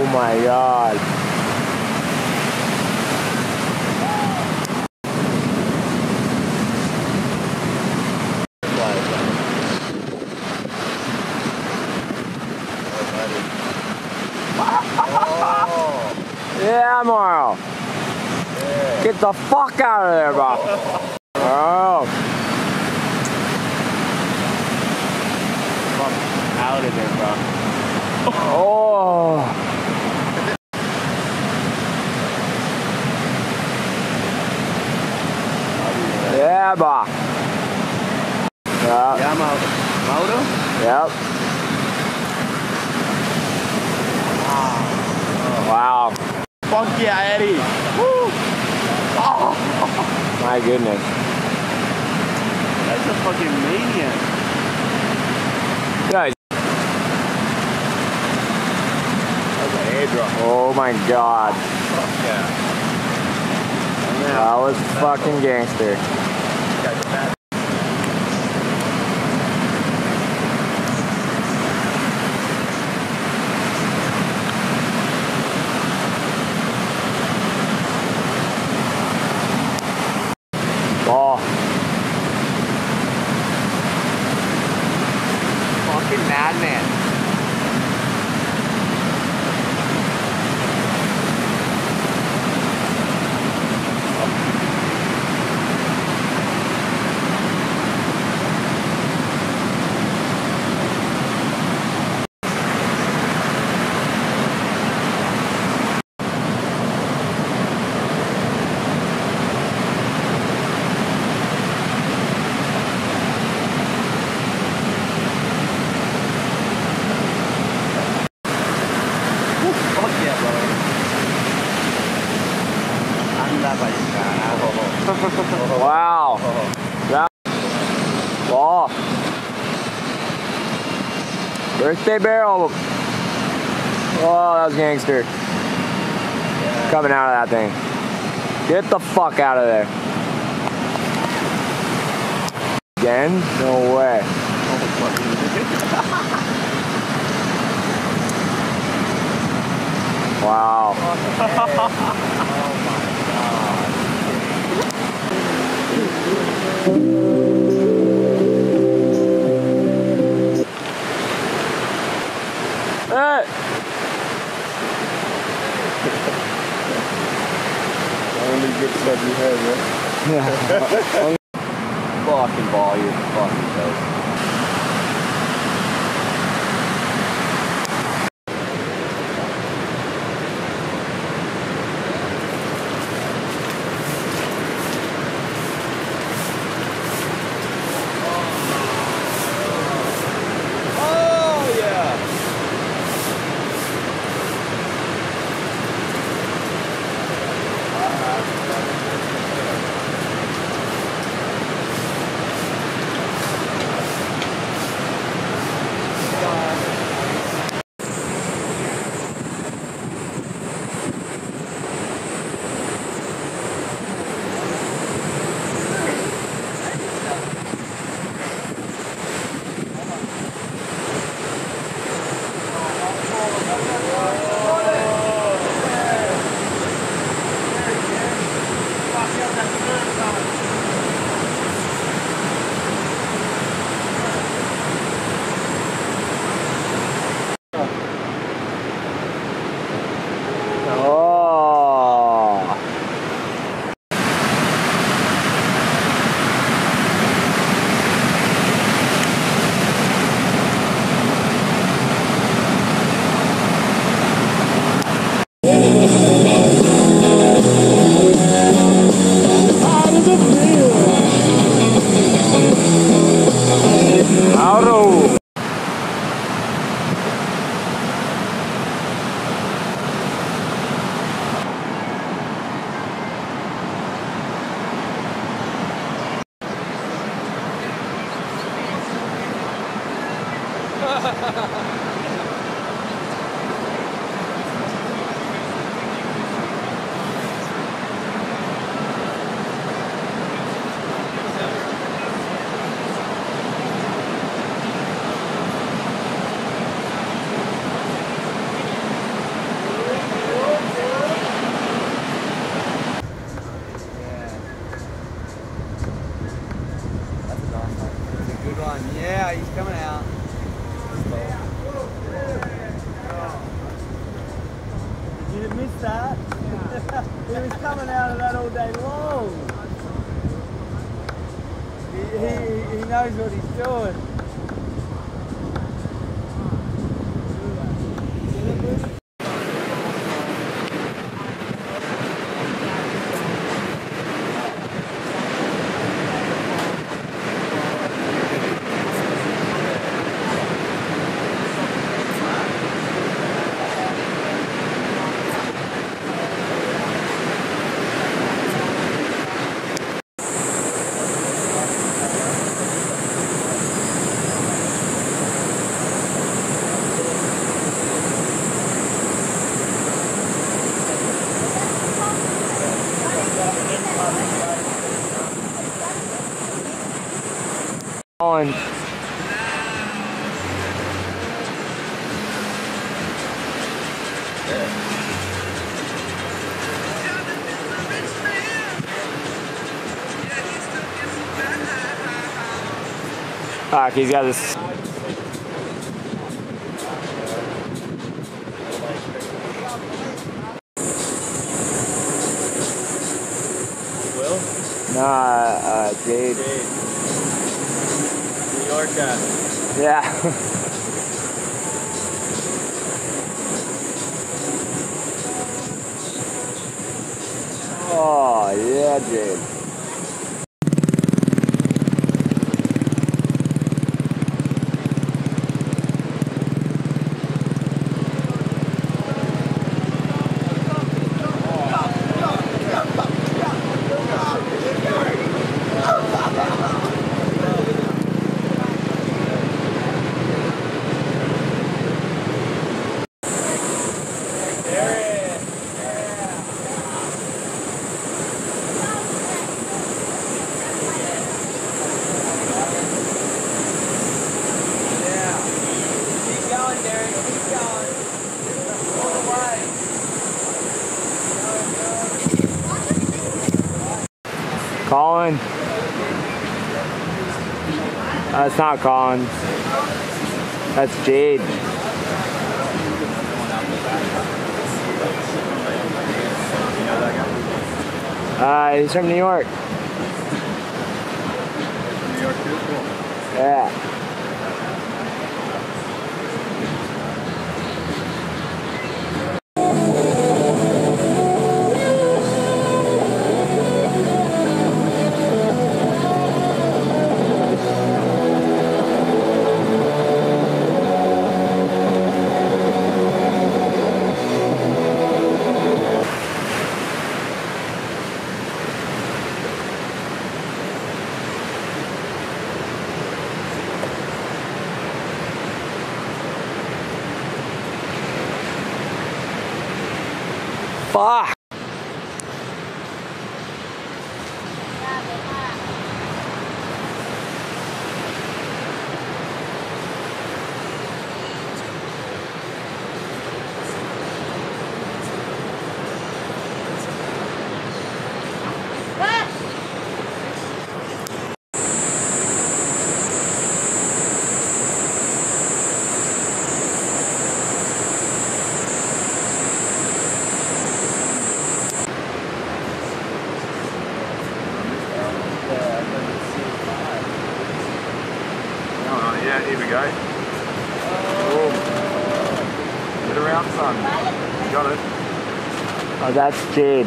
my God. Yeah, Morrow. Yeah. Get the fuck out of there, bro. Oh. Fuck out of there, bro. Oh. Yeah, bro. Yeah. Mauro? Yep. Wow. Fuck yeah, Eddie. Woo. Oh. My goodness. That's a fucking maniac. Yeah. That's an airdrop. Oh my God. Fuck yeah. That was fucking gangster. Ball. Fucking madman. Wow. That ball. Birthday barrel. Oh, that was gangster. Coming out of that thing. Get the fuck out of there. Again? No way. Wow. Hey! Only good stuff you have, right? Yeah. Fucking ball, you're fucking dope. he's coming out. You didn't miss that? He was coming out of that all day long. He knows what he's doing. On. Fuck, he's got this. Will? Nah, Jade. New Yorker. Yeah. Oh, yeah, Jade. Colin. That's not Colin. That's Jade. He's from New York. New York too? Cool. Yeah. Fuck. Yeah, here we go. Oh. Get around, son. You got it. Oh, that's Jade.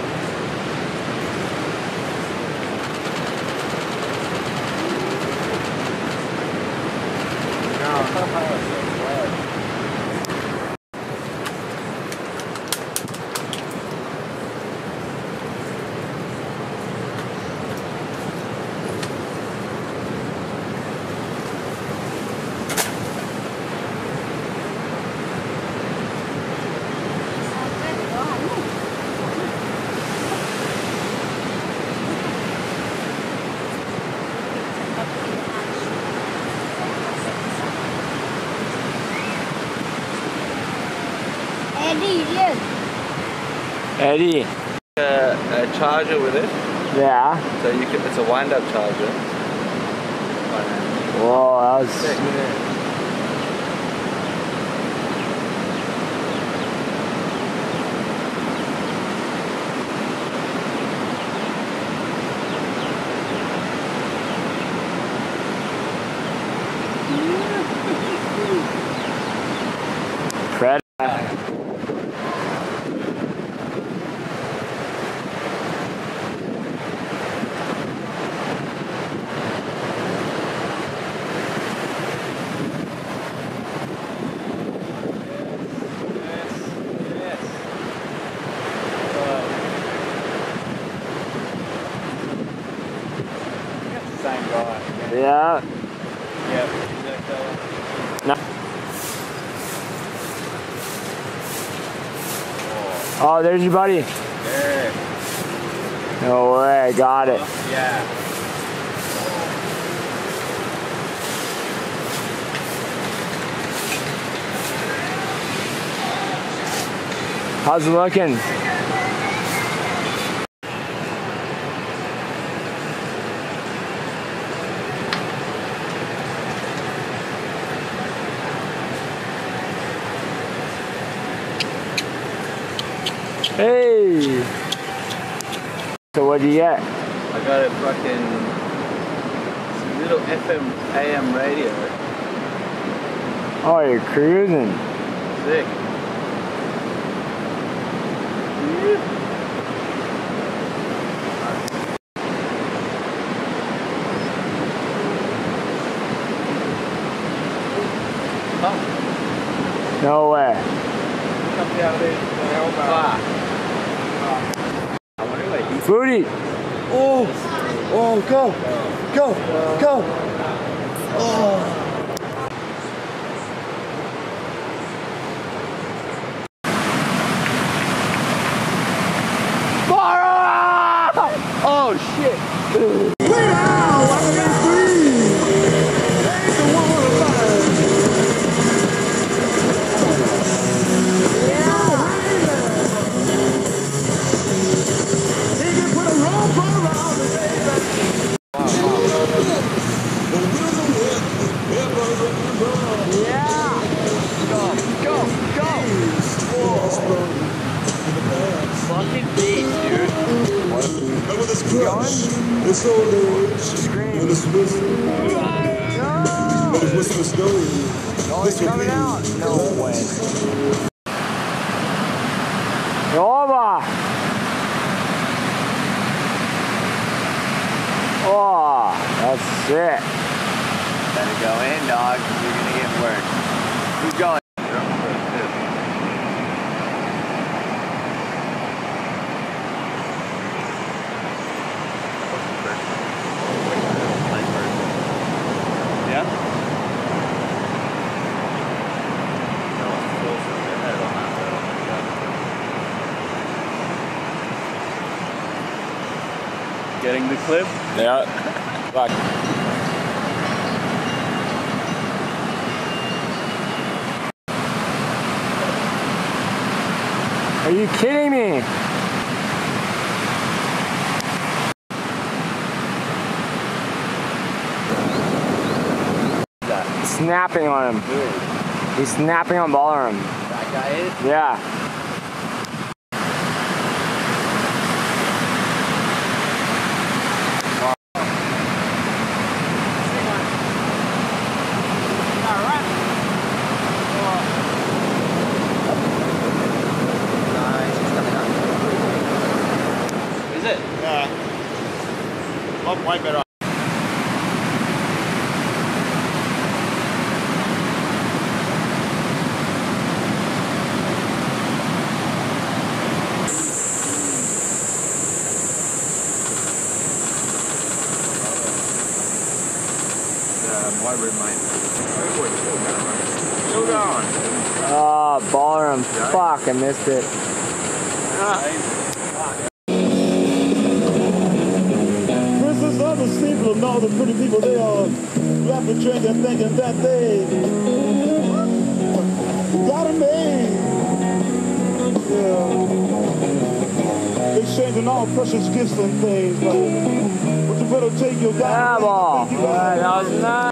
Eddie. A charger with it. Yeah. So you can, it's a wind-up charger. Whoa, that was sick. Fred. Same guy. Yeah. Yep. That fella. No. Oh, there's your buddy. Yeah. No way, got it. Yeah. How's it looking? Hey! So what'd you get? I got a fucking little FM AM radio. Oh, you're cruising. Sick. Oh, No way. something out of there. I wonder what he Foodie! Oh, oh, go, go, go. Oh. Oh shit! fucking beat, dude. It's old age, and it's wisdom. But it's wisdom is going. Oh, he's coming out. No way. Over. Oh, that's it. Better go in, dog. You're gonna get worked. Who's going? Yeah? Getting the clip? Yeah. Fuck. Are you kidding me? Snapping on him. He's snapping on Balaram. That guy is? Yeah. Is it? Yeah. Love way better. Why remind me? Still going. Oh, Balaram. Fuck, I missed it. Princess of the people and all the pretty people, they are laughing, drinking, thinking that they got it made. Yeah. Exchanging all precious gifts and things. But you better take your Yeah, ball. That was nice.